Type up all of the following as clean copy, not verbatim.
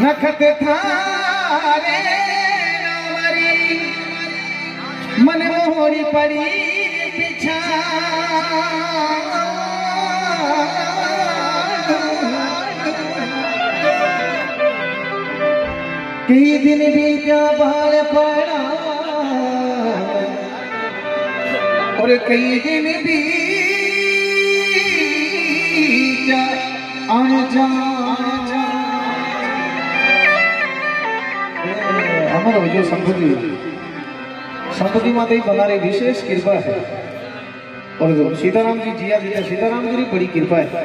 नखत थारे नामरी मन मोहरी पड़ी पीछा कई दिन भी क्या बाल पड़ा और कई दिन भी क्या आन जा हमारा जो संपत्ति माता ही बना रही विशेष कृपा है। और सीताराम जी जिया जी सीताराम जी की बड़ी कृपा है।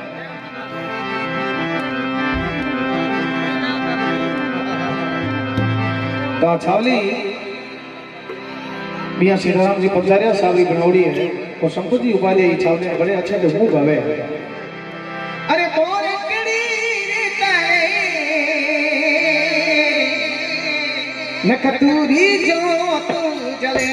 तो छावली मियाँ सीताराम जी पचारिया सावली बनौड़ी है और संपत्ति उपाधि छावली बड़े अच्छे से मुंह गावे। अरे नखतूरी जो तू जले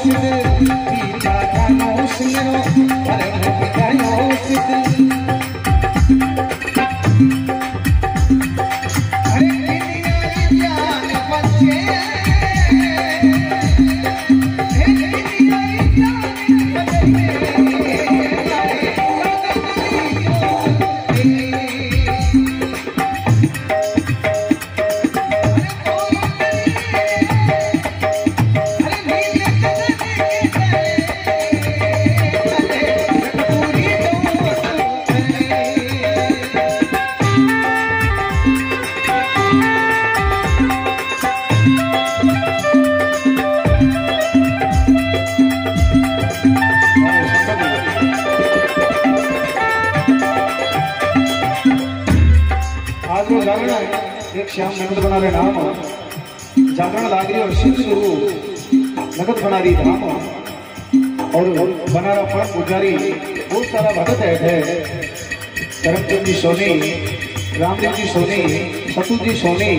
एक श्याम नगद बना रहे नाम जागरण लाग रही और शिव गुरु नगद बना रही धाम और बना रहा फल पुजारी बहुत सारा भगत है धर्मचंद जी सोनी, रामदेव जी सोनी, सतु जी सोनी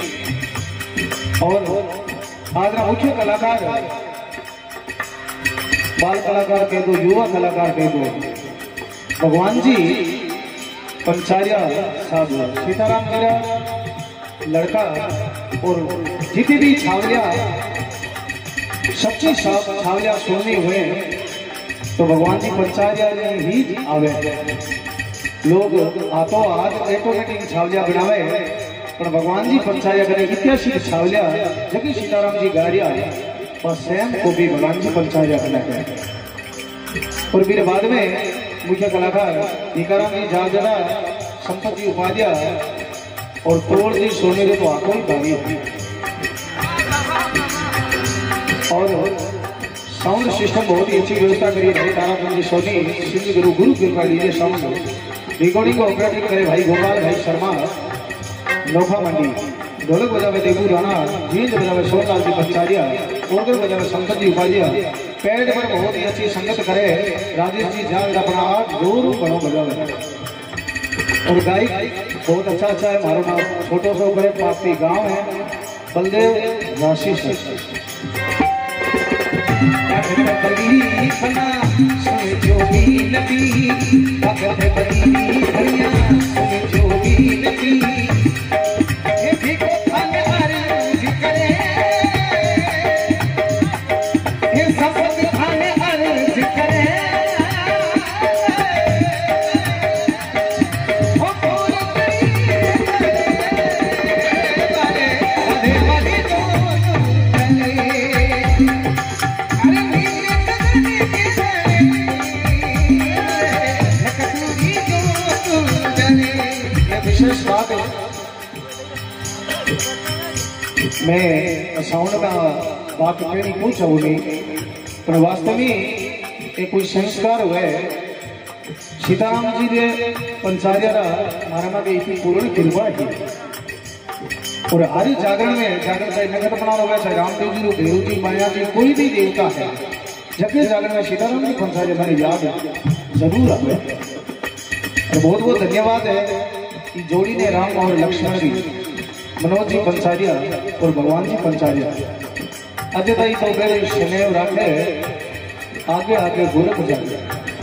और आज मुख्य कलाकार बाल कलाकार कह दो, युवा कलाकार कह दो, भगवान जी पंचारिया साहब सीताराम मेरा लड़का और जितने भी छावलिया सच्चे छावलिया सोने हुए तो भगवान जी पंचारिया ही आवे। लोग आतो आज ऑटोमेटिक छावलिया बनावे पर भगवान जी पंचारिया करे इतिहासिक छावलिया जबकि सीताराम जी गारिया और स्वयं को भी भगवान जी पंचारिया बनाते हैं। और फिर बाद में मुख्य कलाकार टीकाराम जी जागरा, संपत्ति उपाध्याय और तोड़ जी सोने के तो आंखों ही भागी और साउंड सिस्टम बहुत ही अच्छी व्यवस्था करी भाई ताराचंद जी सोनी, सिंह गुरु गुरु कृपा लीजिए। साउंड रिकॉर्डिंग को ऑपरेटिंग करे भाई गोपाल भाई शर्मा लोखा मंडी, ढोलक बजावे देवू राणा, जींद बजावे सोनलाल जी पंचारिया, ओरगल बजावे संपत जी उपाध्याय, पैड पर बहुत ही अच्छी संगत करे राजेश जी जाग अपना आठ जोर बनो बजावे और गायक बहुत अच्छा है। मारो नाम छोटो सो बड़े पापी गांव है बलदेव राशि से मैं साउंड का बात कहनी कुछ नहीं पर वास्तव में एक कोई संस्कार हुए सीताराम जी ने पंचारिया मारा में इतनी पूर्ण कृपा की और हर जागरण में जागरण चाहे नगर बना हुआ चाहे रामदेव जी भैरव जी माया जी कोई भी देवता है जब जागरण में सीताराम जी पंचारिया मेरी याद जरूर आवे। और बहुत बहुत धन्यवाद है कि जोड़ी ने राम और लक्ष्मण जी मनोज जी पंचारिया और भगवान जी पंचारिया अजय भाई तो मेरे स्नेह रखे आगे आगे गोरख जाए।